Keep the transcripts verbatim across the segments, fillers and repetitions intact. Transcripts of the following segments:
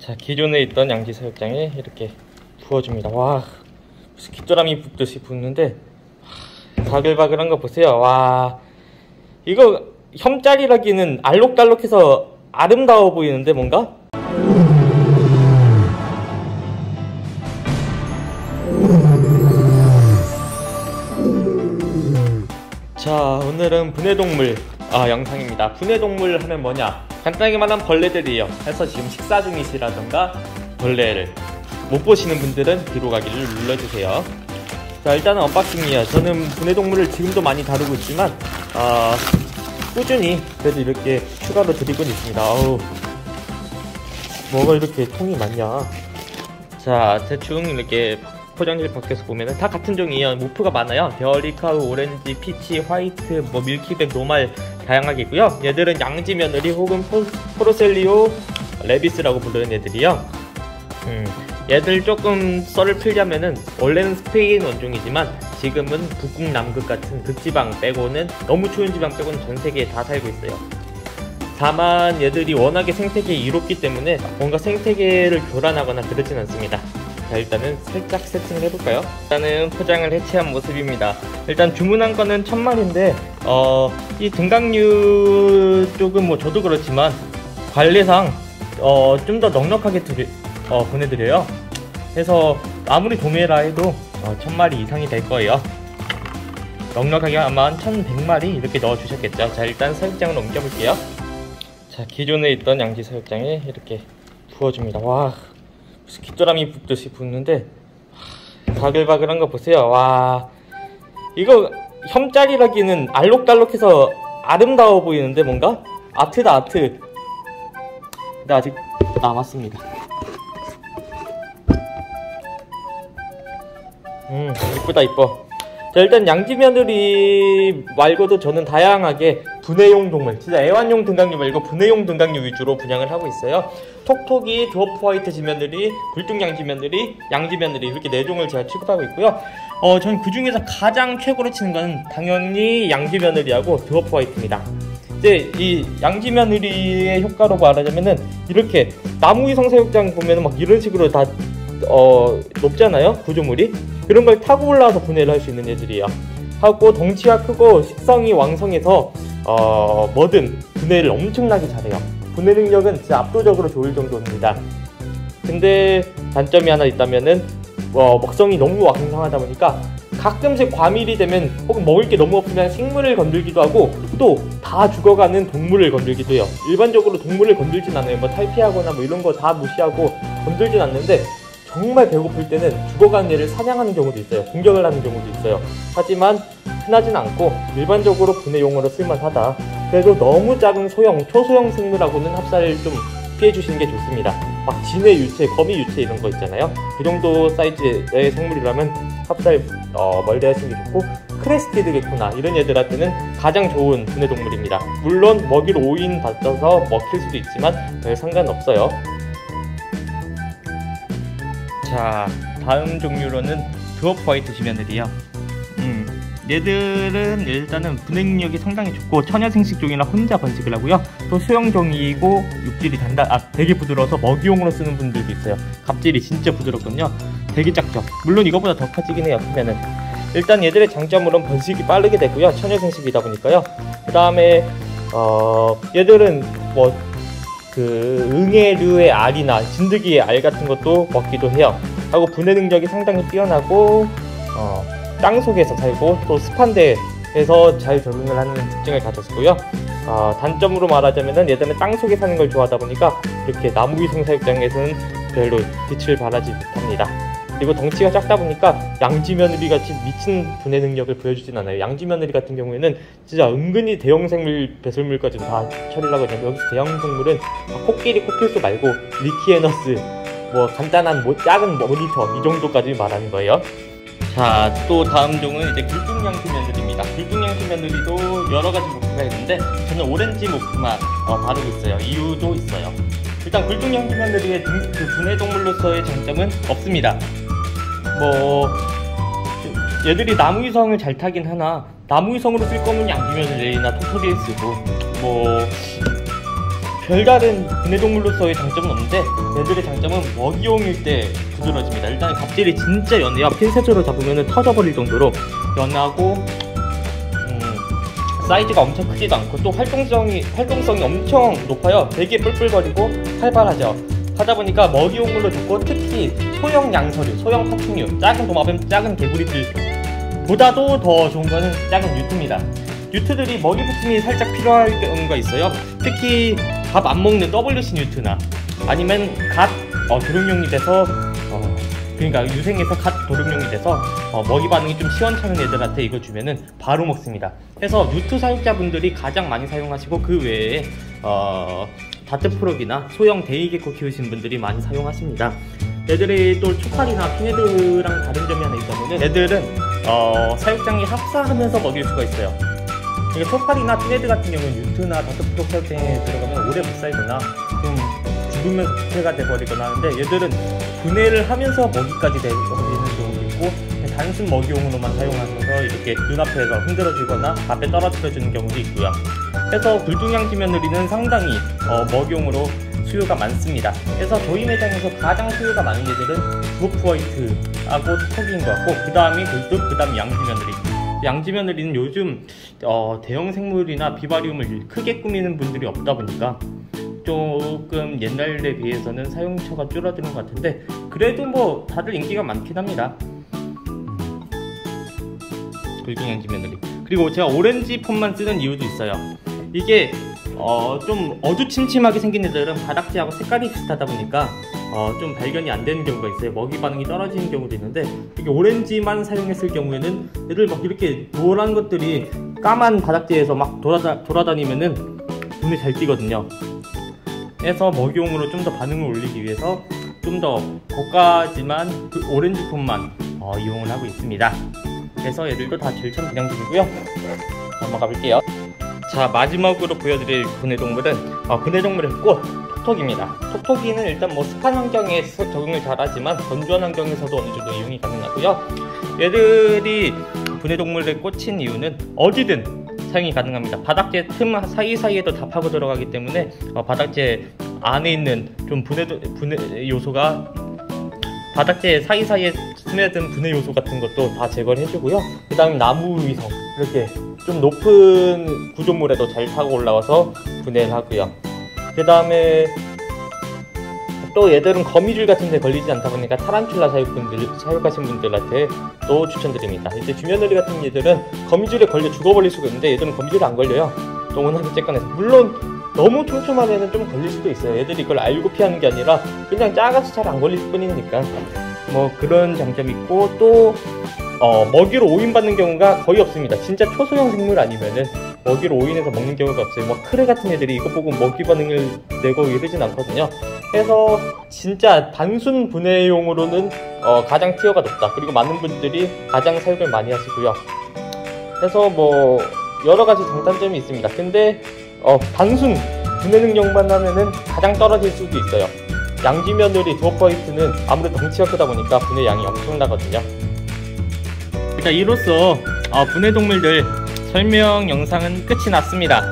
자, 기존에 있던 양지 사육장에 이렇게 부어줍니다. 와, 무슨 깃도라미 붓듯이 붓는데 바글바글한 거 보세요. 와, 이거 혐짤이라기는 알록달록해서 아름다워 보이는데 뭔가? 자, 오늘은 분해동물 아, 영상입니다. 분해동물 하면 뭐냐? 간단하게 말하면 벌레들이에요. 해서 지금 식사 중이시라던가 벌레를 못 보시는 분들은 뒤로 가기를 눌러주세요. 자, 일단은 언박싱이에요. 저는 분해동물을 지금도 많이 다루고 있지만 어, 꾸준히 그래도 이렇게 추가로 드리곤 있습니다. 어우, 뭐가 이렇게 통이 많냐. 자, 대충 이렇게 포장지를 벗겨서 보면은 다 같은 종이에요. 모프가 많아요. 베어리카우, 오렌지, 피치, 화이트, 뭐 밀키백, 노말 다양하게 있고요. 얘들은 양지 며느리 혹은 포, 포로셀리오 레비스라고 부르는 애들이요. 음, 얘들 조금 썰을 풀자면은 원래는 스페인 원종이지만 지금은 북극, 남극 같은 극지방 빼고는 너무 추운 지방 빼고는 전 세계에 다 살고 있어요. 다만 얘들이 워낙에 생태계에 이롭기 때문에 뭔가 생태계를 교란하거나 그러진 않습니다. 자, 일단은 살짝 세팅을 해볼까요? 일단은 포장을 해체한 모습입니다. 일단 주문한 거는 천 마리인데 어, 이 등각류 쪽은 뭐 저도 그렇지만 관리상 어, 좀 더 넉넉하게 드리, 어, 보내드려요. 그래서 아무리 도매라 해도 어, 천 마리 이상이 될 거예요. 넉넉하게 아마 천백 마리 이렇게 넣어주셨겠죠. 자, 일단 사육장으로 옮겨볼게요. 자, 기존에 있던 양지 사육장에 이렇게 부어줍니다. 와, 무슨 깃도라미 붓듯이 붓는데 바글바글한 거 보세요. 와, 이거 혐짤이라기는 알록달록해서 아름다워 보이는데 뭔가? 아트다, 아트. 근데 아직 남았습니다. 음, 이쁘다, 이뻐. 자, 일단 양지며느리 말고도 저는 다양하게 분해용 동물, 진짜 애완용 등각류 말고 분해용 등각류 위주로 분양을 하고 있어요. 톡톡이, 드워프 화이트 지며느리, 굴뚝 양지며느리, 양지며느리 이렇게 네 종을 제가 취급하고 있고요. 어, 전 그 중에서 가장 최고로 치는 건 당연히 양지며느리하고 드워프 화이트입니다. 이제 이 양지며느리의 효과로 말하자면은 이렇게 나무위성 사육장 보면은 막 이런 식으로 다 어, 높잖아요, 구조물이. 그런 걸 타고 올라와서 분해를 할 수 있는 애들이에요. 하고 덩치가 크고 식성이 왕성해서 어, 뭐든 분해를 엄청나게 잘해요. 분해 능력은 진짜 압도적으로 좋을 정도입니다. 근데 단점이 하나 있다면은 어, 먹성이 너무 왕성하다 보니까 가끔씩 과밀이 되면 혹은 먹을 게 너무 없으면 식물을 건들기도 하고 또 다 죽어가는 동물을 건들기도 해요. 일반적으로 동물을 건들진 않아요. 뭐 탈피하거나 뭐 이런 거 다 무시하고 건들진 않는데 정말 배고플 때는 죽어가는 애를 사냥하는 경우도 있어요. 공격을 하는 경우도 있어요. 하지만 흔하진 않고 일반적으로 분해용으로 쓸만하다. 그래도 너무 작은 소형, 초소형 생물하고는 합사를 좀 피해주시는 게 좋습니다. 막 진해 유체, 거미 유체 이런 거 있잖아요. 그 정도 사이즈의 생물이라면 합사를 어, 멀리 하시는 게 좋고, 크레스티드 게코나 이런 애들한테는 가장 좋은 분해동물입니다. 물론 먹이를 오인 받아서 먹힐 수도 있지만 별 상관없어요. 자, 다음 종류로는 드워프 화이트 지며느리요. 음, 얘들은 일단은 분해능력이 상당히 좋고 천여생식종이라 혼자 번식을 하고요. 또 수영종이고 육질이 단단, 아 되게 부드러워서 먹이용으로 쓰는 분들도 있어요. 갑질이 진짜 부드럽거든요. 되게 작죠. 물론 이거보다 더 커지긴 해요, 크면은. 일단 얘들의 장점으로는 번식이 빠르게 되고요. 천여생식이다 보니까요. 그 다음에 어, 얘들은 뭐 그 응애류의 알이나 진드기의 알 같은 것도 먹기도 해요. 하고 분해 능력이 상당히 뛰어나고 어, 땅 속에서 살고 또 습한 데에서 잘 적응을 하는 특징을 가졌고요. 어, 단점으로 말하자면은 얘들은 땅 속에 사는 걸 좋아하다 보니까 이렇게 나무위성 사육장에서는 별로 빛을 발하지 못합니다. 그리고 덩치가 작다 보니까 양지며느리 같이 미친 분해 능력을 보여주진 않아요. 양지며느리 같은 경우에는 진짜 은근히 대형 생물, 배설물까지도 다 처리를 하거든요. 여기서 대형 생물은 코끼리, 코필소 말고 리키에너스, 뭐 간단한 뭐 작은 모니터 이 정도까지 말하는 거예요. 자, 또 다음 종은 이제 굴뚝 양지며느리입니다. 굴뚝 양지며느리도 여러 가지 모프가 있는데 저는 오렌지 모프만 어, 다루고 있어요. 이유도 있어요. 일단 굴뚝 양지며느리의 그 분해 동물로서의 장점은 없습니다. 뭐 얘들이 나무위성을 잘 타긴 하나 나무위성으로 쓸 거면 양지며느리나 토토리에 쓰고 뭐 별다른 분해동물로서의 장점은 없는데 얘들의 장점은 먹이용일 때 부드러집니다. 일단 갑질이 진짜 연해요. 핀셋으로 잡으면 터져버릴 정도로 연하고 음, 사이즈가 엄청 크지도 않고 또 활동성이 활동성이 엄청 높아요. 되게 뿔뿔거리고 활발하죠. 하다 보니까 먹이용물로 좋고 특히 소형 양서류, 소형 파충류, 작은 도마뱀, 작은 개구리들 보다도 더 좋은 거는 작은 유투입니다. 유투들이 먹이 부침이 살짝 필요할 경우가 있어요. 특히 밥 안 먹는 더블유씨 유투나 아니면 갓 어, 도룡뇽이 돼서 어, 그러니까 유생에서 갓 도룡뇽이 돼서 어, 먹이 반응이 좀 시원찮은 애들한테 이거 주면은 바로 먹습니다. 그래서 유투 사육자분들이 가장 많이 사용하시고 그 외에 어, 다트프로기나 소형 데이게코 키우신 분들이 많이 사용하십니다. 얘들이 또 초칼이나 피네드랑 다른 점이 하나 있다면 얘들은 어, 사육장이 합사하면서 먹일 수가 있어요. 이게 초칼이나 피네드 같은 경우는 유투나 다트프로 사육장에 들어가면 오래 못 살거나 좀 죽으면 부패가 돼버리거나 하는데 얘들은 분해를 하면서 먹이까지 되는 경우도 있고 단순 먹이용으로만 사용하면서 이렇게 눈앞에서 흔들어주거나 앞에 떨어뜨려주는 경우도 있고요. 그래서 굴둥양지며느리는 상당히 어, 먹이용으로 수요가 많습니다. 그래서 저희 매장에서 가장 수요가 많은 애들은 드워프화이트하고 톡톡인 것 같고 그 다음이 굴뚝, 그 다음이 양지며느리. 양지며느리는 요즘 어, 대형 생물이나 비바리움을 크게 꾸미는 분들이 없다 보니까 조금 옛날에 비해서는 사용처가 줄어드는 것 같은데 그래도 뭐 다들 인기가 많긴 합니다. 굴둥양지며느리. 그리고 제가 오렌지 폰만 쓰는 이유도 있어요. 이게 어, 좀 어두침침하게 생긴 애들은 바닥재하고 색깔이 비슷하다 보니까 어, 좀 발견이 안 되는 경우가 있어요. 먹이 반응이 떨어지는 경우도 있는데 이게 오렌지만 사용했을 경우에는 애들 막 이렇게 노란 것들이 까만 바닥재에서 막 돌아다, 돌아다니면은 눈에 잘 띄거든요. 그래서 먹이용으로 좀 더 반응을 올리기 위해서 좀 더 고가지만 그 오렌지 폰만 어, 이용을 하고 있습니다. 그래서 얘들도 다 절참 분양중이고요. 넘어가 볼게요. 자, 마지막으로 보여드릴 분해동물은 어, 분해동물의 꽃, 톡톡입니다. 톡톡이는 일단 뭐 습한 환경에 적응을 잘하지만 건조한 환경에서도 어느 정도 이용이 가능하고요. 얘들이 분해동물에 꽂힌 이유는 어디든 사용이 가능합니다. 바닥재 틈 사이사이에도 다 파고 들어가기 때문에 어, 바닥재 안에 있는 좀 분해, 분해 요소가 바닥재 사이사이에 스며든 분해 요소 같은 것도 다 제거를 해주고요. 그 다음에 나무 위성 이렇게 좀 높은 구조물에도 잘 타고 올라와서 분해를 하고요. 그 다음에 또 얘들은 거미줄 같은 데 걸리지 않다 보니까 타란툴라 사육분들, 사육하신 분들한테 또 추천드립니다. 이제 주며느리 같은 얘들은 거미줄에 걸려 죽어버릴 수가 있는데 얘들은 거미줄에 안 걸려요. 또 워낙에 쬐깐해서. 물론 너무 촘촘한 애는 좀 걸릴 수도 있어요. 얘들이 이걸 알고 피하는 게 아니라 그냥 작아서 잘 안 걸릴 뿐이니까 뭐 그런 장점이 있고 또 어, 먹이로 오인받는 경우가 거의 없습니다. 진짜 초소형 생물 아니면은 먹이로 오인해서 먹는 경우가 없어요. 뭐 크레 같은 애들이 이거 보고 먹이 반응을 내고 이러진 않거든요. 그래서 진짜 단순 분해용으로는 어, 가장 티어가 높다. 그리고 많은 분들이 가장 사육을 많이 하시고요. 그래서 뭐 여러가지 장단점이 있습니다. 근데 어, 단순 분해 능력만 하면은 가장 떨어질 수도 있어요. 양지며느리 드워프화이트는 아무래도 덩치가 크다 보니까 분해 양이 엄청나거든요. 자, 이로써 어, 분해동물들 설명 영상은 끝이 났습니다.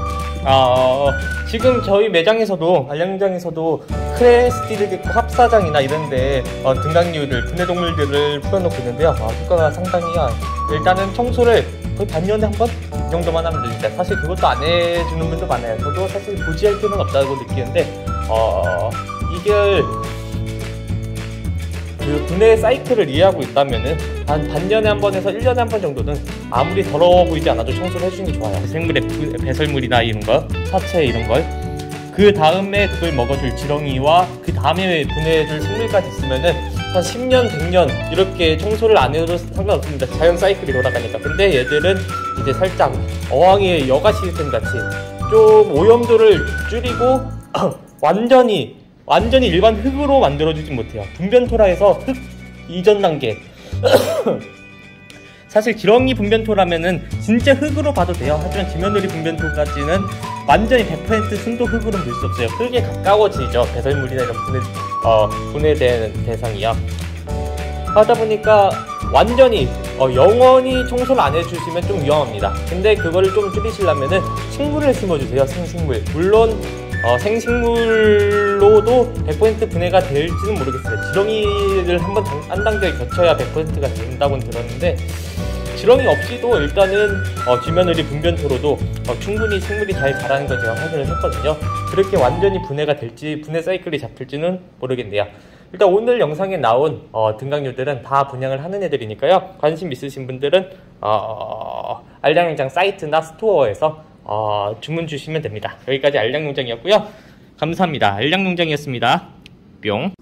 어, 지금 저희 매장에서도 반려장에서도 크레스티드 합사장이나 이런데 어, 등강류들 분해동물들을 풀어놓고 있는데요. 어, 효과가 상당히요. 일단은 청소를 거의 반년에 한 번? 이 정도만 하면 됩니다. 사실 그것도 안 해주는 분도 많아요. 저도 사실 굳이 할 필요는 없다고 느끼는데 어, 이걸 그 분해 사이클을 이해하고 있다면은 한 반년에 한 번에서 일 년에 한 번 정도는 아무리 더러워 보이지 않아도 청소를 해주는 게 좋아요. 생물의 배설물이나 이런 거, 사체 이런 걸. 그 다음에 그걸 먹어줄 지렁이와 그 다음에 분해해줄 생물까지 있으면은 한 십 년, 백 년 이렇게 청소를 안 해도 상관없습니다. 자연 사이클이 돌아가니까. 근데 얘들은 이제 살짝 어항의 여가 시스템 같이 좀 오염도를 줄이고 완전히 완전히 일반 흙으로 만들어주진 못해요. 분변토라에서 흙 이전 단계. 사실 지렁이 분변토라면은 진짜 흙으로 봐도 돼요. 하지만 지며느리 분변토까지는 완전히 백 퍼센트 순도 흙으로 볼 수 없어요. 흙에 가까워지죠. 배설물이나 이런 분해, 어, 분해되는 대상이요. 하다 보니까 완전히 어, 영원히 청소를 안 해주시면 좀 위험합니다. 근데 그거를 좀 줄이시려면은 식물을 심어주세요. 생식물. 물론 어, 생식물로도 백 퍼센트 분해가 될지는 모르겠어요. 지렁이를 한번 한 단계 거쳐야 백 퍼센트가 된다고 들었는데, 지렁이 없이도 일단은 어, 귀며느리 분변토로도 어, 충분히 생물이 잘 자라는 걸 제가 확인을 했거든요. 그렇게 완전히 분해가 될지, 분해 사이클이 잡힐지는 모르겠네요. 일단 오늘 영상에 나온 어, 등강류들은 다 분양을 하는 애들이니까요. 관심 있으신 분들은 어, 알량농장 사이트나 스토어에서 어, 주문 주시면 됩니다. 여기까지 알량농장이었고요. 감사합니다. 알량농장이었습니다. 뿅.